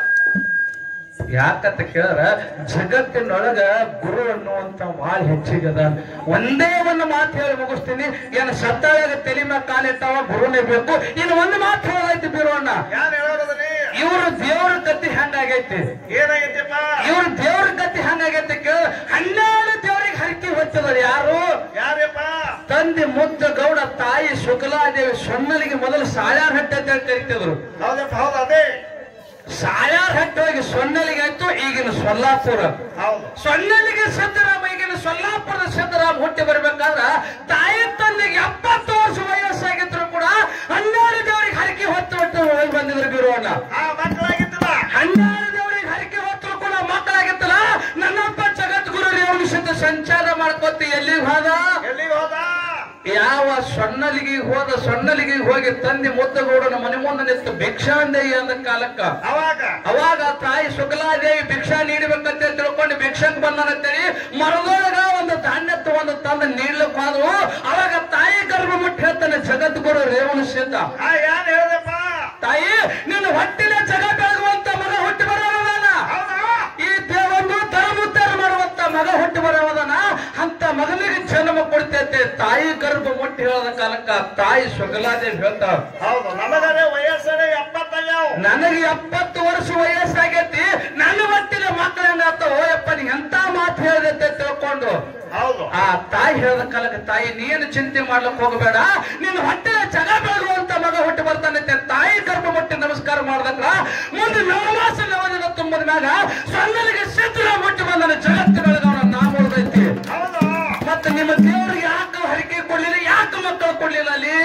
ಯಾಕಂತ ಕೇಳಿದ್ರ ಜಗತ್ತಿನೊಳಗ ಗುರು ಅನ್ನುವಂತ ಭಾಳ ಹೆಚ್ಚಿಗದ. ಒಂದೇ ಒಂದು ಮಾತು ಹೇಳಿ ಮುಗಿಸ್ತೀನಿ. ಏನ್ ಸತ್ತಾಳಾಗ ತಲೆ ಮ್ಯಾಗ ಕಾಲಿಟ್ಟಾವ ಗುರುನೇ ಬೇಕು. ಇನ್ನು ಒಂದು ಮಾತು ಹೇಳೈತಿ ಬೀರೋಣ. ಯಾರು ಹೇಳೋದ್ರಿ? ಇವ್ರ ದೇವ್ರ ಗತಿ ಹೆಂಗಾಗೈತಿ, ಏನಾಗೈತಿಪ್ಪ ಇವ್ರ ದೇವ್ರ ಗತಿ ಹೆಂಗಾಗೈತಿ ಕೇಳ. ಹನ್ನೆರಡು ದೇವ್ರಿಗೆ ಹರಕಿ ಹೊತ್ತಿದ್ರು. ಯಾರು? ಯಾರಪ್ಪ? ತಂದೆ ಮುದ್ದ ಗೌಡ, ತಾಯಿ ಶುಕ್ಲಾದೇವಿ. ಸೊನ್ನಲಿಗೆ ಮೊದಲು ಸಾಳ್ಯಾರ್ ಹಟ್ಟೆ ಅಂತ ಹೇಳಿ ಕರಿತಿದ್ರು. ಹೌದಪ್ಪ ಹೌದು ಅದೇ ಸಾಳ್ಯಾರ್ ಹಟ್ಟೆ ಹೋಗಿ ಸೊನ್ನಲಿಗೆ ಆಯ್ತು. ಈಗಿನ ಸೊಲ್ಲಾಪುರ. ಹೌದು. ಸೊನ್ನಲಿಗೆ ಸಿದ್ದರಾಮ, ಈಗಿನ ಸೊಲ್ಲಾಪುರದ ಸಿದ್ದರಾಮ ಹುಟ್ಟಿ ಬರ್ಬೇಕಾದ್ರ ತಾಯಿ ತಂದೆಗೆ ಎಪ್ಪತ್ತು ವರ್ಷ ವಯಸ್ಸಾಗಿದ್ರು ಕೂಡ ಹನ್ನೆರಡು ದೇವರಿಗೆ ಹರಕೆ ಹೊತ್ತು ಹೊಟ್ಟು ಹೋಗಿ ಬಂದಿದ್ರು ಬೀರೋಣ. ಮಕ್ಕಳಾಗಿತ್ತಲ್ಲ. ಹನ್ನೆರಡು ದೇವರಿಗೆ ಹರಕೆ ಹೊತ್ತು ಕೂಡ ಮಕ್ಕಳಾಗಿತ್ತಲ್ಲ. ನನ್ನಪ್ಪ ಜಗದ್ಗುರು ರೇವಣ ಸಿದ್ಧ ಸಂಚಾರ ಮಾಡ್ಕೊತ ಎಲ್ಲಿಗೆ ಹೋದ? ಎಲ್ಲಿಗೆ ಹೋದ? ಯಾವ ಸೊನ್ನಲಿಗೆ ಹೋದ. ಸೊನ್ನಲಿಗೆ ಹೋಗಿ ತಂದೆ ಮುದ್ದಗೌಡನ ಮನೆ ಮುಂದೆ ನಿಂತು ಭಿಕ್ಷಾಂದೇಯಿ ಅಂದ ಕಾಲಕ್ಕ ಅವಾಗ ಅವಾಗ ತಾಯಿ ಶುಕ್ಲಾದೇವಿ ಭಿಕ್ಷಾ ನೀಡಬೇಕಂತ ತಿಳ್ಕೊಂಡು ಭಿಕ್ಷಕ್ ಬಂದನಂತೇಳಿ ಮರದೊಳಗ ಒಂದು ಧಾನ್ಯ ತಗೊಂಡು ತಂದು ನೀಡ್ಲಿಕ್ಕೆ ಹೋದ್ರು. ಅವಾಗ ತಾಯಿ ಗರ್ಭ ಮುಟ್ಟಿ ಹೇಳ್ತಾನೆ ಜಗದ್ಗುರು ರೇವಣ ಸಿದ್ಧ. ಯಾರು ಹೇಳದಪ್ಪ? ತಾಯಿ ನಿನ್ನ ಹೊಟ್ಟಿನ ಜಗ ಬೆಳಗುವಂತ ಮಗ ಹುಟ್ಟಿ ಬರೋದನ, ಈ ದೇವನ್ನು ಧರ್ಮೋದ್ಧಾರ ಮಾಡುವಂತ ಮಗ ಹುಟ್ಟಿ ಬರೋದನ. ಅಂತ ಮಗನಿಗೆ ಜನ್ಮ ಕೊಡ್ತೈತೆ. ತಾಯಿ ಗರ್ಭ ಮುಟ್ಟಿ ಹೇಳದ ಕಾಲಕ್ಕ ತಾಯಿ ಶುಕ್ಲಾದೇವಿ ಹೇಳ್ತಾವ, ಹೌದು ನಮಗದೇ ವಯಸ್ಸೇ ಎಪ್ಪತ್ತಯ್ಯಾವ. ನನಗೆ ಎಪ್ಪತ್ತು ವರ್ಷ ವಯಸ್ಸಾಗೈತಿ, ನನ್ನ ಹೊಟ್ಟಿನ ಮಕ್ಕಳು ಹೆಂಗಾಗ್ತಾವ. ಓಯಪ್ಪ ನೀ ಎಂತ ಮಾತು ಹೇಳಿದೆ ತಿಳ್ಕೊಂಡು ಹೌದು ಆ ತಾಯಿ ಹೇಳದ ಕಾಲಕ್ಕೆ ತಾಯಿ ನೀನು ಚಿಂತೆ ಮಾಡ್ಲಿಕ್ಕೆ ಹೋಗಬೇಡ, ನಿನ್ನ ಹೊಟ್ಟೆನ ಜಗ ಬೆಳಗುವಂತ ಮಗ ಹುಟ್ಟಿ ಬರ್ತಾನಂತೆ. ತಾಯಿ ಗರ್ಭ ಮುಟ್ಟಿ ನಮಸ್ಕಾರ ಮಾಡ್ದಕ್ಕ ಮುಂದೆ ನವಮಾಸ ನವದಿನ ತುಂಬದ ಮ್ಯಾಗ ಸೊನ್ನಲಿಗೆ ಸಿದ್ದರಾಮ ಹುಟ್ಟಿ ಬಂದನ. ಜಗತ್ತಿನೊಳಗ ಅವನ ನಾಮ ಉಳಿದೈತಿ. ಹೌದು. ಮತ್ತೆ ನಿಮ್ಮ ದೇವರಿಗೆ ಯಾಕೆ ಹರಿಕೆ ಕೊಡ್ಲಿಲ್ಲ, ಯಾಕೆ ಮಕ್ಕಳು ಕೊಡ್ಲಿಲ್ಲ ಅಲ್ಲಿ?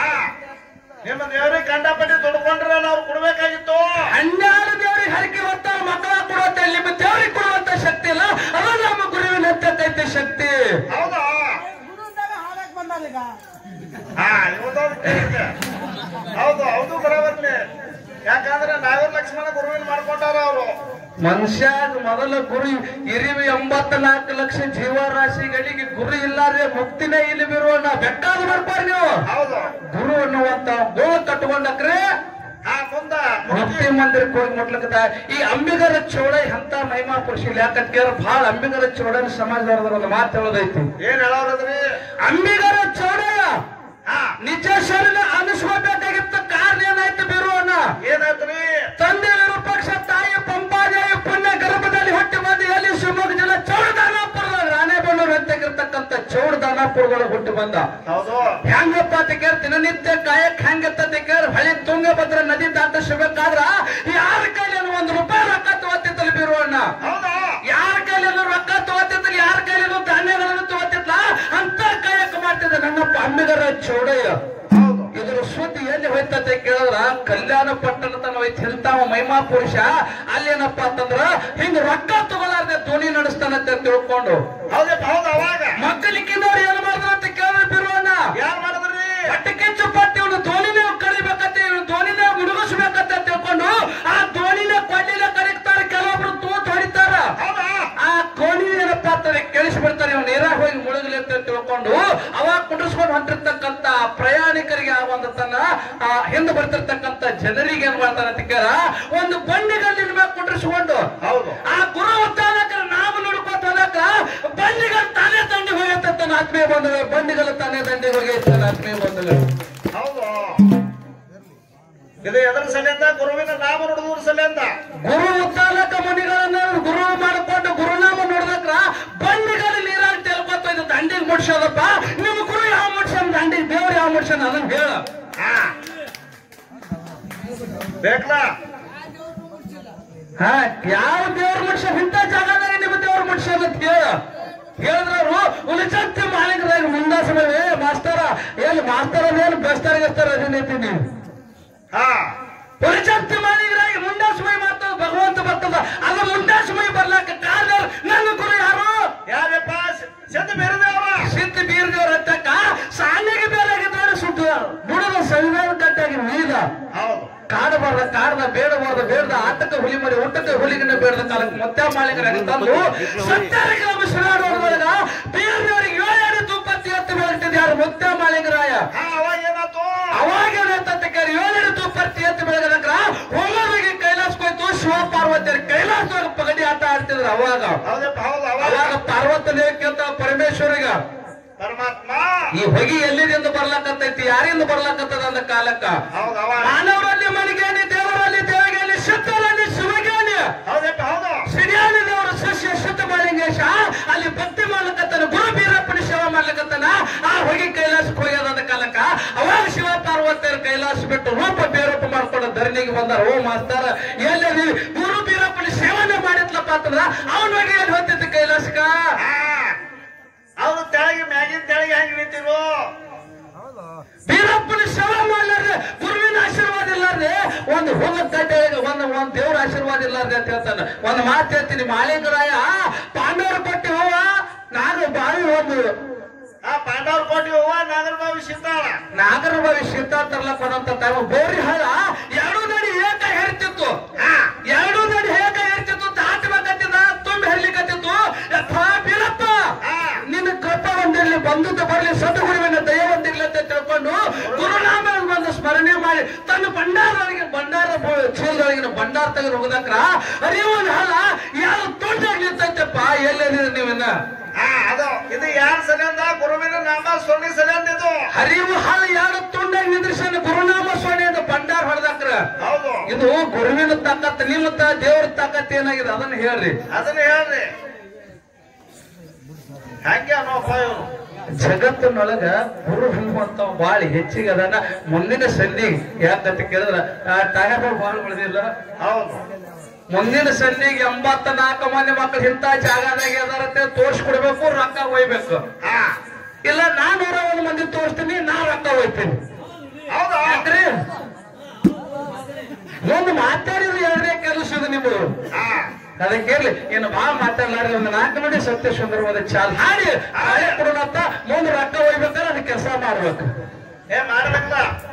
ನಿಮ್ಮ ದೇವ್ರಿಗೆ ಕಂಡಪಟ್ಟಿ ದುಡ್ಕೊಂಡ್ರೆ ಅವ್ರು ಕೊಡ್ಬೇಕಾಗಿತ್ತು. ಹನ್ನೆರಡು ದೇವರಿಗೆ ಹರಿಕೆ ಹೊತ್ತ ಮಕ್ಕಳ ಕೊಡುವಂತ ನಿಮ್ಮ ದೇವರಿಗೆ ಕೊಡುವಂತ ಶಕ್ತಿ ಇಲ್ಲ. ಅದು ನಮ್ಮ ಗುರುವಿನ ಹತ್ತೈತೆ ಶಕ್ತಿ. ಹೌದಾ? ಹಾ ಇವತ್ತವ್ರು ಕೇಳಿದ್ದೆ. ಹೌದು ಹೌದು ಬರೋಬರ್ಲಿ. ಯಾಕಂದ್ರೆ ನಾಗರ ಲಕ್ಷ್ಮಣ ಗುರುವಿನ ಮಾಡ್ಕೊಂಡಾರ ಅವರು. ಮನುಷ್ಯ ಮೊದಲ ಗುರು ಇರಿವಿ ಎಂಬತ್ತ ನಾಲ್ಕು ಲಕ್ಷ ಜೀವರಾಶಿಗಳಿಗೆ ಗುರು ಇಲ್ಲಾರೆ ಮುಕ್ತಿನೇ ಇಲ್ಲಿ ಬಿರುವಣ್ಣ. ಬೇಕಾದ ಬರ್ಬಾರ ನೀವು. ಹೌದು. ಗುರು ಅನ್ನುವಂತ ಗೋಳು ಕಟ್ಕೊಂಡಕ್ರೆ ಮುಕ್ತಿ ಮಂದಿರಕ್ಕೆ ಹೋಗಿ ಮುಟ್ಲಕ್ಕ. ಈ ಅಂಬಿಗರ ಚೌಡ ಅಂತ ಮಹಿಮಾ ಪುರುಷ ಯಾಕಂತ ಬಹಳ ಅಂಬಿಗರ ಚೌಡನ ಸಮಾಜದವ್ರ ಒಂದು ಮಾತು ಹೇಳೋದೈತಿ. ಏನ್ ಹೇಳೋದ್ರಿ? ಅಂಬಿಗರ ಚೌಡಯ್ಯ ನಿಜೇಶ್ವರನ ಅನಿಸ್ಕೋಬೇಕಾಗಿತ್ತು. ಕಾರಣ ಏನಾಯ್ತು ಬೀರುವಣ್ಣ? ಏನಾಯ್ತ್ರಿ? ತಂದೆ ವಿರೂಪಾಕ್ಷ, ತಾಯಿ ಪಂಪಾದೇವಿ ಪುಣ್ಯ ಗರ್ಭದಲ್ಲಿ ಹುಟ್ಟಿ ಬಂದು ಎಲ್ಲಿ ಶಿವಮೊಗ್ಗ ಜಿಲ್ಲೆ ಚೌಡದಾನಾಪುರದ ರಾಣೆಬೆನ್ನೂರು ಅಂತಕ್ಕಂಥ ಚೌಡದಾನಾಪುರದೊಳಗೆ ಹುಟ್ಟಿ ಬಂದ. ಹೌದು. ಹೆಂಗಪ್ಪ ಕೇರ್ ದಿನನಿತ್ಯ ಕಾಯಕ್ ಹೆಂಗತ್ತ ಕೇರ್ ಹಳಿ ತುಂಗಭದ್ರ ನದಿ ದಾಟಿಸಬೇಕಾದ್ರ ಯಾರ ಕೈಲಿ ಒಂದು ರೂಪಾಯಿ ರೊಕ್ಕ ತಗೋತಿತ್ತಲ್ಲ ಬೀರುವಣ್ಣ? ಯಾರ ಕೈಲಿ ರೊಕ್ಕ ತಗೋತಿತ್ತಲ್ಲ, ಯಾರ ಕೈಲಿ ಧಾನ್ಯಗಳನ್ನು ತಗೋತಿದ್ಲ ಅಂತ ಕಾಯಕ ಮಾಡ್ತಿದ್ದ ನನ್ನಪ್ಪ ಅಂಬಿಗರ ಚೌಡಯ್ಯ. ಇದ್ರ ಸುದ್ದಿ ಎಲ್ಲಿ ಹೋಯ್ತಂತ ಕೇಳಿದ್ರ ಕಲ್ಯಾಣ ಪಟ್ಟಣ ತನ ಹೋಯ್ತು. ಇಂತಾವ ಮಹಿಮಾ ಪುರುಷ ಅಲ್ಲೇನಪ್ಪ ಅಂತಂದ್ರ ಹಿಂಗ ರೊಕ್ಕ ತಗೊಳ್ಳಾರ್ದೆ ಧ್ವನಿ ನಡೆಸ್ತಾನಂತ ತಿಳ್ಕೊಂಡು ಮಕ್ಕಳಿಕ್ಕಿಂದವ್ರು ಏನ್ ಮಾಡಿದ್ರ ಅಂತ ಕೇಳಿದ್ರೆ ಬಿರುವಣ್ಣ ಯಾರು ಮಾಡಿದ್ರಿ? ಪಟ್ಟ ಕಿಚ್ಚು ಪಟ್ಟಿ ಇವನು ಧ್ವನಿನೇ ಕಡಿಬೇಕಂತ, ಇವನು ಧ್ವನಿನೇ ಮುಳುಗಿಸ್ಬೇಕಂತ ತಿಳ್ಕೊಂಡು ಆ ಧ್ವನಿನೇ ಕೊಳ್ಳಿನ ಕರೀತಾರೆ. ಕೆಲವೊಬ್ರು ತೂತ್ ಹೊಡಿತಾರ. ಆ ಧ್ವನಿ ಏನಪ್ಪಾ ಅಂತಾರೆ ಕೇಳಿಸ್ಬಿಡ್ತಾರೆ. ಇವ್ ನೀರಾಗ ಹೋಗಿ ಮುಳುಗಲಿ ಅಂತ ತಿಳ್ಕೊಂಡು ಅವಾಗ ಕುಡಿಸ್ಕೊಂಡು ಹೊಂಟಿರ್ತಕ್ಕಂತ ಪ್ರಯಾಣಿಕರಿಗೆ ಆ ಒಂದು ತನ್ನ ಹಿಂದೆ ಬರ್ತಿರ್ತಕ್ಕಂತ ಜನರಿಗೆ ಏನ್ ಮಾಡ್ತಾರ ಅಂತ ಕೇಳ ಒಂದು ಬಂಡಿಗಲ್ಲಿನ ಮ್ಯಾಗ ಕುಂಡ್ರಿಸ್ಕೊಂಡು ಆ ಗುರು ಉತ್ತಾನಕ ನಾವು ನೋಡ್ಕೊತ ಹೋದಕ್ಕ ಬಂಡಿಗಲ್ ತಾನೇ ತಂಡಿ ಹೋಗತ್ತ ನನ್ನ ಆತ್ಮೀಯ ಬಂಧುಗಳು, ಬಂಡಿಗಳು ತಾನೇ ದಂಡಿಗೆ ಹೋಗಿ ನನ್ನ ಆತ್ಮೀಯ ಬಂಧುಗಳು. ಹೌದು, ಇದು ಎದರ ಸಲಿಂದ? ಗುರುವಿನ ನಾಮ ನುಡಿದೂರ ಸಲಿಂದ. ಗುರು ಉದ್ದಾಲಕ ಮುನಿಗಳನ್ನ ಗುರು ಮಾಡಿಕೊಂಡು ಗುರುನಾಮ ನೋಡಿದ್ರ ಬಂಡಿಗಳು ನೀರಾಗಿ ತೆಲ್ಕೊತ ಇದು ದಂಡಿಗೆ ಮುಡ್ಸೋದಪ್ಪ. ನಿಮ್ಮ ಗುರು ಯಾವ ಮುಡ್ಸನ್, ದಂಡಿಗೆ ದೇವ್ರು ಯಾವ ಮುಡ್ಸನ್ ಅದನ್ನ ಹೇಳ. ಬೇಕಲ್ಲ ಹಾ, ಯಾವ ದೇವ್ರ ಮುಡ್ಸ ಇಂಥ ಜಾಗದಾಗ ನಿಮ್ಮ ದೇವ್ರ ಮುಡ್ಸೋದ ಹೇಳ. ಹೇಳಿದ್ರು ಉಳಿಸಂತೆ ಮಾಲಿಕರಾಗ ಮುಂದಾಸಮೇ ಮಾಸ್ತರ ಎಲ್ಲಿ ಮಾಸ್ತರ ಏನು ಬೆಸ್ತಾರಿಗೆಸ್ತಾರ ಅದೇನೈತಿ ನೀವು. ಹಾ, ಉಳಿಸಂತೆ ಮಾಲಿಕರಾಗಿ ಮುಂದಾಸಮೈ ಮಾತು ಭಗವಂತ ಬರ್ತದ. ಅದು ಮುಂದಾಸಮೈ ಬರ್ಲಾಕ ಕಾರಣ ನನ್ನ ಗುರು ಯಾರು? ಯಾರಪ್ಪ? ಸಿದ್ಧ ಬೀರದೇವ. ಸಿದ್ಧ ಬೀರದೇವ್ರ ಹತ್ತಕ್ಕ ಸಾಲಿಗೆ ಬೇರೆ ಸುಟ್ಟು ಬುಡದ ಸಂವಿಧಾನ ಕಟ್ಟಾಗಿ ನೀದ. ಹೌದು, ಕಾಡಬಾರ್ದ ಕಾಡದ ಬೇಡಬಾರ್ದ ಬೇಡದ ಆಟಕ್ಕೆ ಹುಲಿ ಮರಿ ಊಟಕ್ಕೆ ಹುಲಿಗಿನ ಬೇಡದ ಕಾಲಕ್ಕೆ ಮತ್ತೆ ಮಾಲಿಕರಾಗಿ ತಂದು ಸತ್ಯಾರಿಗೆ ಶ್ರೀರಾಡೋದ್ರೊಳಗ ಬೇರೆಯವರಿಗೆ ಏಳೇಳು ತುಪ್ಪತ್ತಿ ಎತ್ತು ಬೆಳಗ್ತಿದ್ ಯಾರು? ಮುತ್ಯ ಮಾಲಿಕರಾಯ. ಅವಾಗ ಏನಾಯ್ತು? ಅವಾಗ ಏನಾಯ್ತಕ್ಕ ಏಳೇಳು ತುಪ್ಪತ್ತಿ ಎತ್ತು ಬೆಳಗದಕ್ರ ಹೋಗೋರಿಗೆ ಕೈಲಾಸಕ್ಕೆ ಹೋಯ್ತು. ಶಿವ ಪಾರ್ವತಿಯರು ಕೈಲಾಸದೊಳಗೆ ಪಗಡಿ ಆಟ ಆಡ್ತಿದ್ರು ಅವಾಗ. ಹೌದಪ್ಪ, ಹೌದು. ಅವಾಗ ಪಾರ್ವತನಿಗಿಂತ ಪರಮೇಶ್ವರಿಗ ಪರಮಾತ್ಮ ಈ ಹೊಗಿ ಎಲ್ಲಿಂದ ಬರ್ಲಾಕತ್ತೈತಿ, ಯಾರಿಂದ ಬರ್ಲಾಕತ್ತದ ಅಂದ ಕಾಲಕ್ಕ ಹೌದು. ಅವಾಗ ಮಾನವರಲ್ಲಿ ಮಣಿಗೇನಿ, ದೇವರಲ್ಲಿ ದೇವಗೇನಿ, ಶುದ್ಧರಲ್ಲಿ ಶಿವಗೇನಿ, ಹೌದಪ್ಪ, ಹೌದು. ಸಿರಿಯಾಳಿ ದೇವರು ಶಿಷ್ಯ ಶುದ್ಧ ಮಾಲಿಂಗೇಶ ಅಲ್ಲಿ ಭಕ್ತಿ ಮಾಡ್ಲಕತ್ತಾನ. ಗುರು ಬೀರಪ್ಪನ ಸೇವಾ ಮಾಡ್ಲಕತ್ತಾನ. ಆ ಹೊಗಿ ಕೈಲಾಸಕ್ಕೆ ಹೋಗ್ಯದ ಕಾಲಕ್ಕ ಅವಾಗ ಶಿವ ಪಾರ್ವತಿಯರ ಕೈಲಾಸ ಬಿಟ್ಟು ರೂಪ ಬೇರೂಪ ಮಾಡ್ಕೊಂಡು ಧರಣಿಗೆ ಬಂದಾರ. ಓ ಮಾಸ್ತರ ಎಲ್ಲಿ ಗುರು ಬೀರಪ್ಪನ ಸೇವನೆ ಮಾಡಿದ್ಲಪ್ಪ ಅಂತಂದ್ರ ಅವನ ಹೋಗಿ ಎಲ್ಲಿ ಹೊತ್ತಿದ್ದ ಕೈಲಾಸಕ್ಕ. ಅವ್ರು ತೆಳಗೆ ಮ್ಯಾಗಿನ ತೆಳಗೆ ಹೆಂಗ್ ನಿಂತಿರು? ಬೀರಪ್ಪನ ಸೇವೆ ಮಾಡ್ಲಾರ್ದೆ ಗುರುವಿನ ಆಶೀರ್ವಾದ ಇಲ್ಲಾರ್ದೆ ಒಂದು ಹುಲ್ಲ ಕಟ್ಟೆ ಒಂದು ಒಂದ್ ದೇವ್ರ ಆಶೀರ್ವಾದ ಇಲ್ಲಾರ್ದೆ ಅಂತ ಹೇಳ್ತಾನ. ಒಂದು ಮಾತು ಹೇಳ್ತೀನಿ, ಮಾಲಿಂಗರಾಯ ಪಾಂಡವರ ಕೊಟ್ಟಿ ಹೂವ ನಾಗ ಬಾವಿ ಒಂದು ಆ ಪಾಂಡವ್ರ ಕೋಟಿ ಹೂವ ನಾಗರ ಬಾವಿ ಸಿಗ್ತಾಳ. ನಾಗರ ಬಾವಿ ಶೀತಾ ತರ್ಲಕ್ ಹೋದಂತ ಟೈಮ್ ಬೋರಿ ಹಳ ಎರಡು ನಡಿ ಏಕ ಹೇರ್ತಿತ್ತು. ಎರಡು ನಡಿ ಏಕ ಹೇರ್ತಿತ್ತು. ದಾಟಬೇಕತ್ತಿದ ತುಂಬಿ ಹರ್ಲಿಕತ್ತಿತ್ತು. ಬೀರಪ್ಪ ನಿನ್ನ ಕೃಪ ಒಂದಿರ್ಲಿ, ಬಂಧುತ್ವ ಬರ್ಲಿ, ಸದ್ಗುರುವಿನ ದಯ ಒಂದಿರ್ಲಿ ಅಂತ ತಿಳ್ಕೊಂಡು ಗುರುನಾಮ ಬಂದು ಸ್ಮರಣೆ ಮಾಡಿ ತನ್ನ ಭಂಡಾರದೊಳಗೆ ಭಂಡಾರ ಚೀಲದೊಳಗಿನ ಭಂಡಾರ ತೆಗೆದು ಹೋಗದಕ್ರ ಅರಿವನ್ ಹಳ ಯಾರು ತುಂಡಾಗಿ ನಿಂತೈತಪ್ಪ. ಎಲ್ಲದಿರಿ ನೀವನ್ನ? ಅದು ಇದು ಯಾರ ಸಲಿಂದ? ಗುರುವಿನ ನಾಮ ಸ್ವರ್ಣಿ ಸಲಿಂದ. ಇದು ಹರಿವು ಹಳ ಯಾರು ತುಂಡಾಗಿ ನಿಂದ್ರಿಸ ಗುರುನಾಮ ಸ್ವರ್ಣಿ ಅಂತ ಭಂಡಾರ ಹೊಡೆದಕ್ರ. ಹೌದು, ಇದು ಗುರುವಿನ ತಾಕತ್, ನಿಮ್ಮ ದೇವ್ರ ತಾಕತ್ ಏನಾಗಿದೆ ಅದನ್ನ ಹೇಳ್ರಿ. ಅದನ್ನ ಹೇಳ್ರಿ. ಹಂಗೆ ಅನ್ನೋಪ್ಪ ಇವ್ರು ಜಗತ್ತಿನೊಳಗ ಗುರು ಹನುಮಂತ ಬಾಳಿ ಹೆಚ್ಚಿಗೆ ಅದನ್ನ ಮುಂದಿನ ಸಂಧಿ ಯಾಕಂತ ಕೇಳಿದ್ರ ಟಗರ್ ಬಾಳ ಉಳಿದಿಲ್ಲ. ಹೌದು, ಮುಂದಿನ ಸಂಧಿಗೆ ಎಂಬತ್ತ ನಾಲ್ಕು ಮಂದಿ ಮಕ್ಕಳು ಇಂತ ಜಾಗದಾಗ ಎದಾರತ್ತೆ ತೋರ್ಸ್ಕೊಡ್ಬೇಕು, ರೊಕ್ಕ ಒಯ್ಬೇಕು. ಇಲ್ಲ ನಾ ನೂರ ಒಂದು ಮಂದಿ ತೋರಿಸ್ತೀನಿ, ನಾ ರೊಕ್ಕ ಒಯ್ತೀನಿ. ಹೌದಾ? ಯಾಕ್ರಿ ಒಂದು ಮಾತಾಡಿದ್ರೆ ಎರಡನೇ ಕೆಲಸದ ನಿಮ್ದು. ಅದಕ್ಕೆ ಇರ್ಲಿ ಏನು ಬಾ ಮಾತಾಡ್ಲಾರಿ ಒಂದು ನಾಲ್ಕು ಮಂದಿ ಸತ್ಯ ಸುಂದರವಾದ ಚಾಲ್ ಹಾಡಿ ಹಳೆ ಕೊಡೋಣತ್ತ ಮುಂದೆ ರೊಕ್ಕ ಒಯ್ಬೇಕಾದ್ರೆ ಅದಕ್ಕೆ ಕೆಲಸ ಮಾಡ್ಬೇಕು. ಏ ಮಾಡ್ಬೇಕಲ್ಲ.